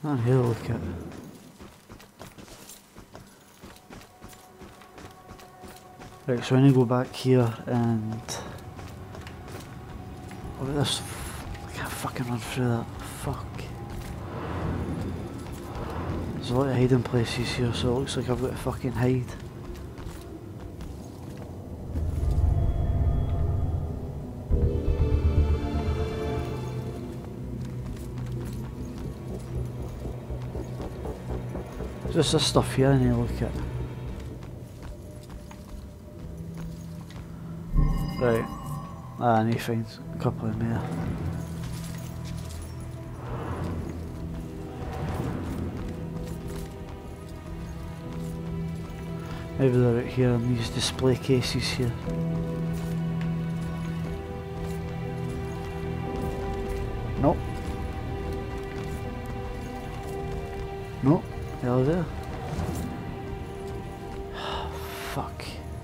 And here, look at. Right, so I need to go back here and look at this. I can't fucking run through that. Fuck. There's a lot of hiding places here, so it looks like I've got to fucking hide. Just this stuff here I need to look at. Right. I need to find a couple of more. Maybe they're out here in these display cases here. Nope. Nope. Hell there. Fuck.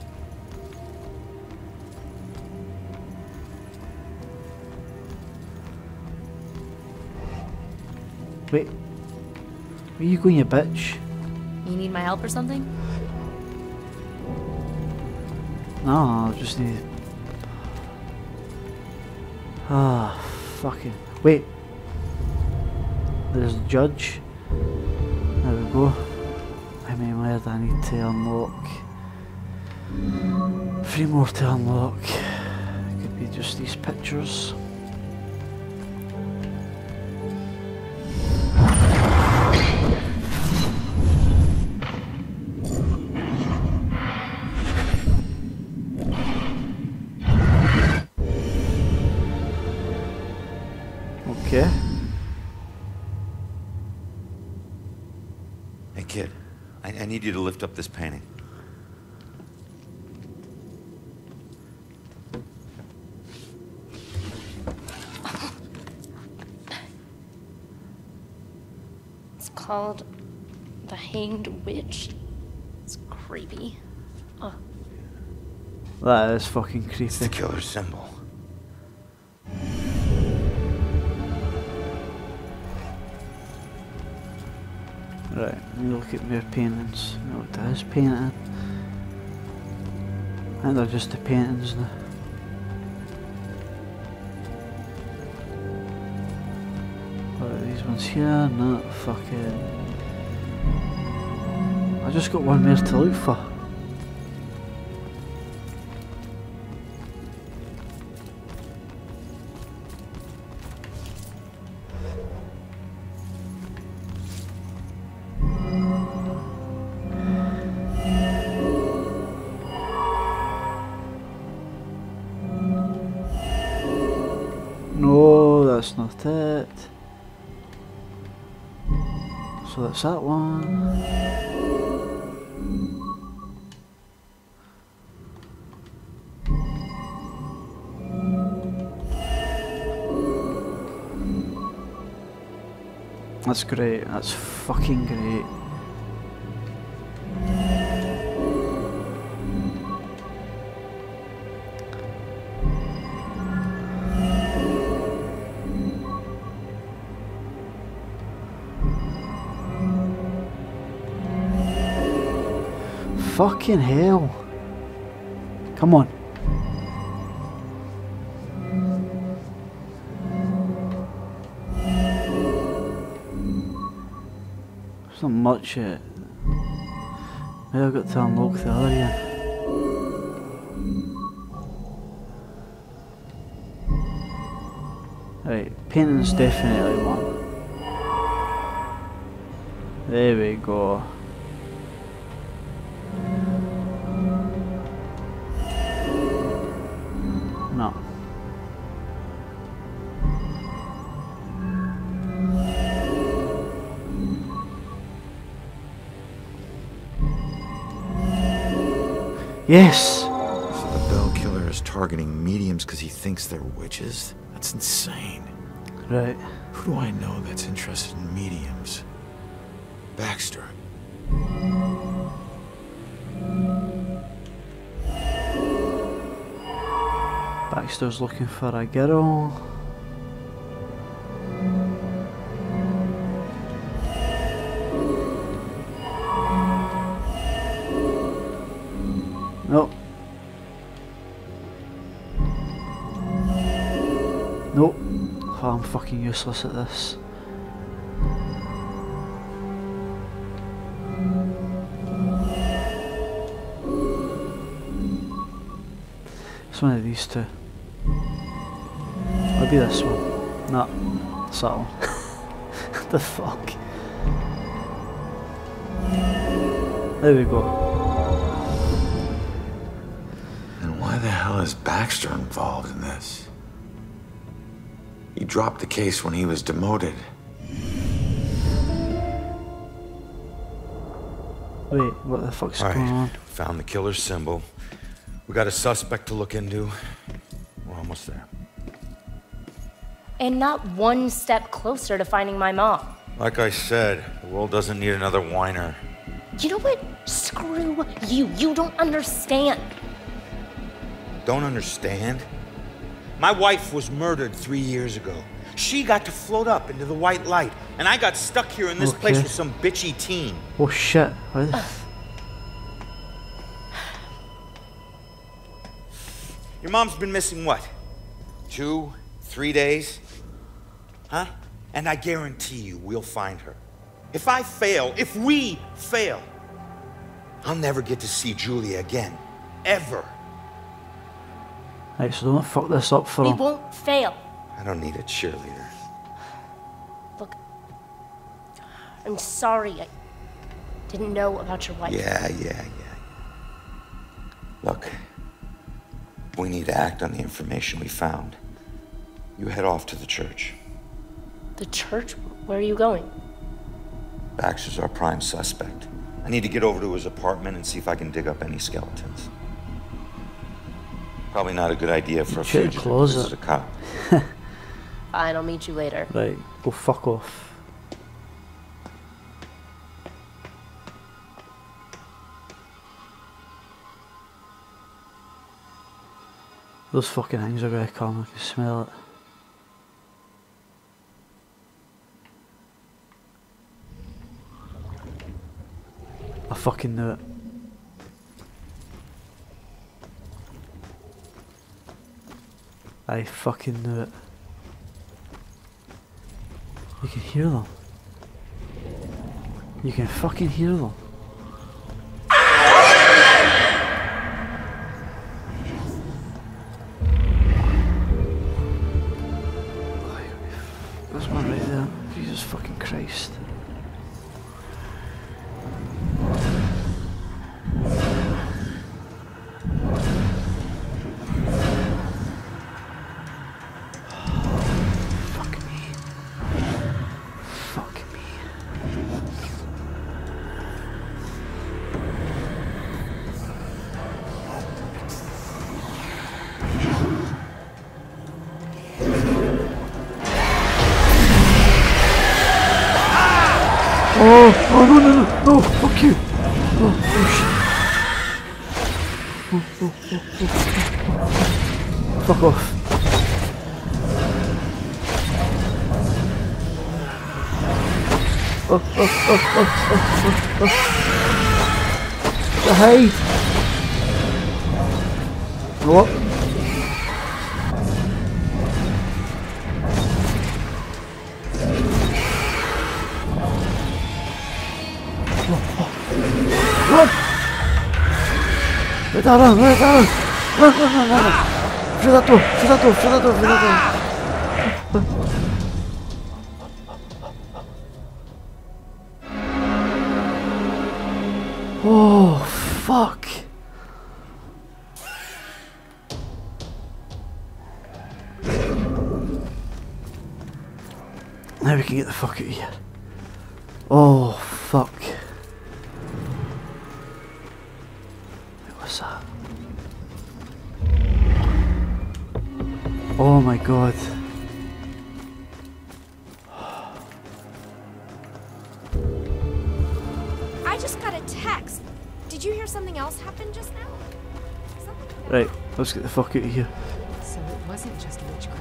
Wait. Where are you going, you bitch? You need my help or something? No, I just need... Ah, fucking... Wait. There's a judge. There we go. How many more do I need to unlock? 3 more to unlock. Could be just these pictures. Okay. Hey kid, I need you to lift up this painting. It's called The Hanged Witch. It's creepy. Oh. That is fucking creepy. It's the killer's symbol. Right, let me look at more paintings. No, it is painting. I think they're just the paintings now. What are these ones here? Not fucking... I just got one more to look for. No, that's not it. So that's that one. That's great, that's fucking great. Fucking hell. Come on. There's not much yet. Maybe I've got to unlock the other one. Right, painting's definitely one. There we go. No. Yes! So the bell killer is targeting mediums because he thinks they're witches? That's insane. Right. Who do I know that's interested in mediums? Baxter. Baxter's looking for a girl. I'm fucking useless at this. It's one of these two. I'll be this one. No, it's that one. The fuck? There we go. And why the hell is Baxter involved in this? He dropped the case when he was demoted. Wait, what the fuck's going on? Found the killer's symbol. We got a suspect to look into. We're almost there. And not one step closer to finding my mom. Like I said, the world doesn't need another whiner. You know what? Screw you. You don't understand. Don't understand? My wife was murdered 3 years ago. She got to float up into the white light, and I got stuck here in this place with some bitchy teen. Oh shit. What the Your mom's been missing what? 2, 3 days? Huh? And I guarantee you we'll find her. If I fail, if we fail, I'll never get to see Julia again. Ever. Right, so don't fuck this up for We him. won't fail. I don't need a cheerleader. Look, I'm sorry. I didn't know about your wife. Yeah. Look, we need to act on the information we found. You head off to the church. The church? Where are you going? Baxter's our prime suspect. I need to get over to his apartment and see if I can dig up any skeletons. Probably not a good idea for a Should fugitive close to visit it. a cop. Fine, I'll meet you later. Right, go fuck off. Those fucking things are gonna come, I can smell it. I fucking knew it. I fucking knew it. You can hear them. You can fucking hear them. There's one right there. Jesus fucking Christ. Oh no, fuck you. Oh shit. Fuck off. Hey. What? Run! Run! Through that door! Oh, fuck! Now we can get the fuck out of here. Oh, fuck. What's that? Oh my god. I just got a text. Did you hear something else happen just now? Right, let's get the fuck out of here. So it wasn't just witchcraft.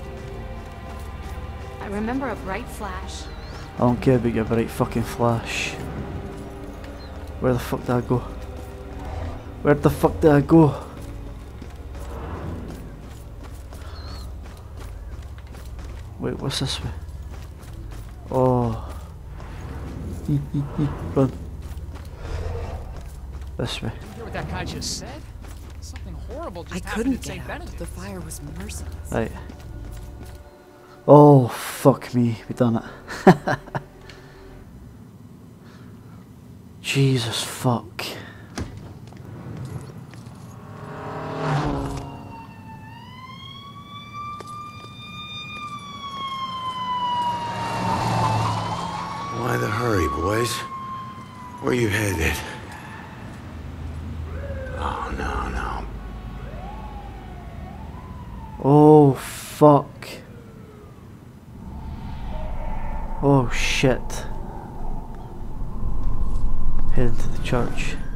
I remember a bright flash. I don't care about your bright fucking flash. Where the fuck did I go? Where the fuck did I go? Wait, what's this way? Oh. Run. This way. Did you hear what that guy just said? Something horrible just I happened couldn't at St. get out. Benedict. The fire was merciless. Right. Oh, fuck me. We done it. Jesus fuck. Why the hurry, boys? Where you headed? Oh, no. Oh, fuck. Oh, shit. Heading to the church.